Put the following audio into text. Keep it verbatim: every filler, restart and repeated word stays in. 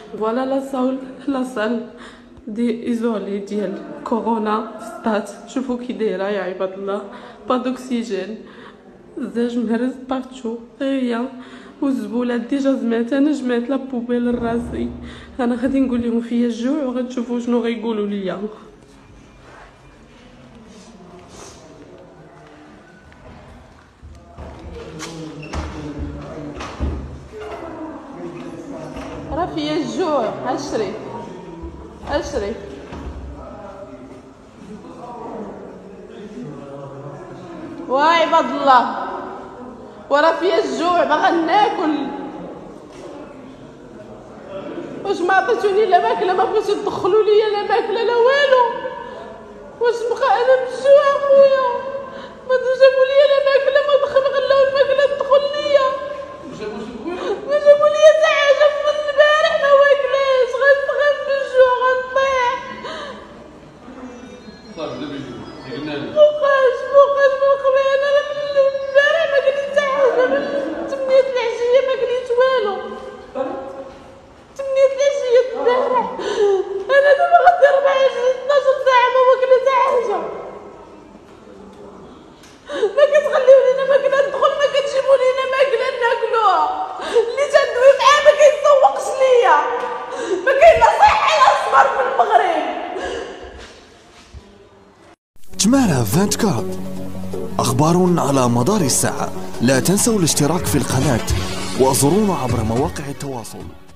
فوالا لا صال لا صال دي ايزولي ديال كورونا في السطات. شوفوا كي دايره يا عباد الله، با دوكسيجين، الزاج مهرز بارتو غيا، والزبولات ديجا زمات. انا جمعت لا بوبيل لراسي، انا غادي نقول لهم فيا الجوع وغتشوفوا شنو غيقولوا ليا. راه فيا الجوع، هشري هشري وعباد الله، ورا فيا الجوع باغا ناكل. واش ما عطيتوني لا ماكله؟ ما بغيتو تدخلوا ليا لا ماكله لا والو. واش نبقى انا بالجوع اخويا؟ ما جابوا ليا لا ماكله، ما دخل خلاو الماكله تدخل ليا، ما جابوا ليا حتى حاجه من البارح، ما واكلاش، غنتغم بالجوع غنطيح. صافي دابا قلنا لك فوقاش فوقاش فوق انا من البارح ما كليت حتى حاجه، من ثمانية العشيه ما كليت والو، ثمانية العشيه البارح. انا دابا غادي ربع اثناش ساعه ما واكله حتى حاجه، ما كتخليو لينا ماكله تدخل، ما كتجيبوا لينا ماكله ناكلوها. اللي تندوي معاه ما كيتسوقش ليا، ما كاين لا صحي لا صبر في المغرب. تمارا أربعة وعشرين أخبار على مدار الساعة. لا تنسوا الاشتراك في القناة وزورونا عبر مواقع التواصل.